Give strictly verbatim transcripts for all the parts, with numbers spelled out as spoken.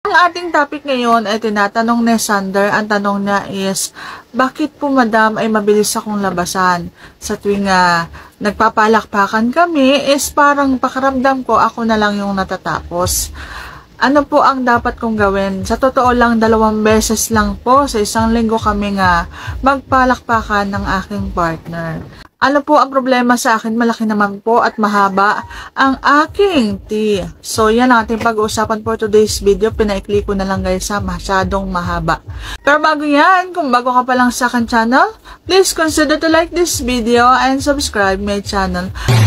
Ang ating topic ngayon ay tinatanong ni Sander. Ang tanong niya is, bakit po madam ay mabilis akong labasan? Sa tuwing uh, nagpapalakpakan kami is parang pakiramdam ko ako na lang yung natatapos. Ano po ang dapat kong gawin? Sa totoo lang, dalawang beses lang po sa isang linggo kami nga magpalakpakan ng aking partner. Ano po ang problema sa akin? Malaki naman po at mahaba ang aking T. So, yan ang ating pag-uusapan for today's video. Pinaikli ko na lang guys sa masyadong mahaba. Pero bago yan, kung bago ka pa lang sa akin channel, please consider to like this video and subscribe my channel.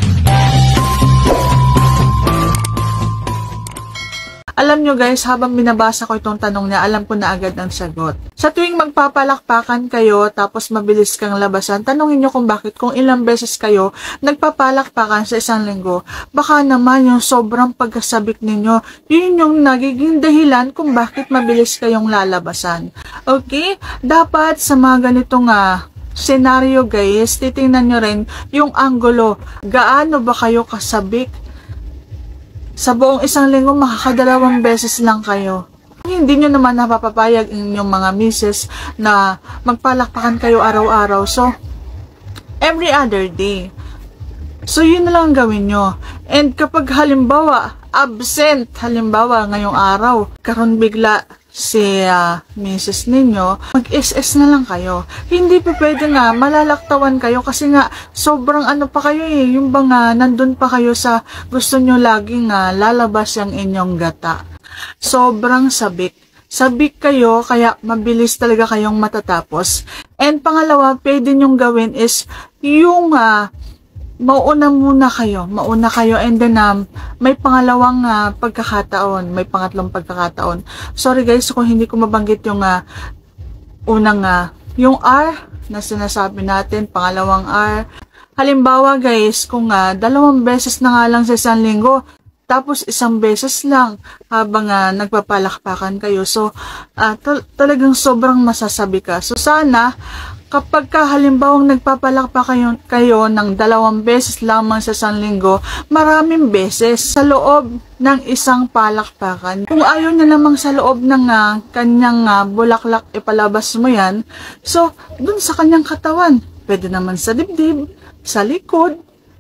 Alam nyo guys, habang binabasa ko itong tanong niya, alam ko na agad ang sagot. Sa tuwing magpapalakpakan kayo, tapos mabilis kang labasan, tanongin nyo kung bakit, kung ilang beses kayo nagpapalakpakan sa isang linggo, baka naman yung sobrang pagkasabik ninyo, yun yung nagiging dahilan kung bakit mabilis kayong lalabasan. Okay? Dapat sa mga ganitong uh, senaryo guys, titingnan nyo rin yung anggulo. Gaano ba kayo kasabik? Sa buong isang linggo, makakadalawang beses lang kayo. Hindi nyo naman napapapayag inyong mga misis na magpalakpakan kayo araw-araw. So, every other day. So, yun na lang gawin nyo. And kapag halimbawa, absent, halimbawa ngayong araw, karon bigla si uh, misis ninyo, mag-S S na lang kayo. Hindi pa pwede nga, malalaktawan kayo kasi nga, sobrang ano pa kayo eh, yung bang uh, nandun pa kayo sa gusto nyo laging uh, lalabas yung inyong gata. Sobrang sabik. Sabik kayo, kaya mabilis talaga kayong matatapos. And pangalawa, pwede nyong gawin is, yung uh, mauna muna kayo, mauna kayo, and then um, may pangalawang uh, pagkakataon, may pangatlong pagkakataon. Sorry guys kung hindi ko mabanggit yung uh, unang, uh, yung R na sinasabi natin, pangalawang R. Halimbawa guys, kung uh, dalawang beses na nga lang sa isang linggo, tapos isang beses lang habang uh, nagpapalakpakan kayo. So, uh, tal talagang sobrang masasabi ka. So, sana, kapag ka halimbawang nagpapalakpak kayo, kayo ng dalawang beses lamang sa isang linggo, maraming beses sa loob ng isang palakpakan. Kung ayaw niya namang sa loob ng uh, kanyang uh, bulaklak ipalabas mo yan, so, dun sa kanyang katawan, pwede naman sa dibdib, sa likod,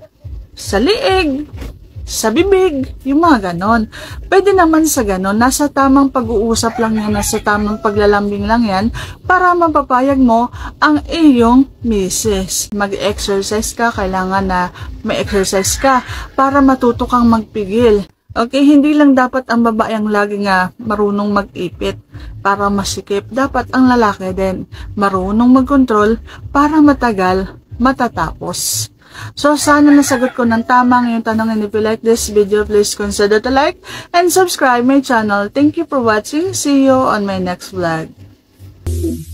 sa liig, sa bibig, yung mga ganon. Pwede naman sa ganon, nasa tamang pag-uusap lang yan, nasa tamang paglalambing lang yan, para mapapayag mo ang iyong misis. Mag-exercise ka, kailangan na may exercise ka, para matuto kang magpigil. Okay, hindi lang dapat ang babae ang lagi nga marunong mag-ipit para masikip. Dapat ang lalaki din marunong mag-control para matagal matatapos. So, sana nasagot ko ng tama ngayong tanong, and if you like this video, please consider to like and subscribe my channel. Thank you for watching. See you on my next vlog.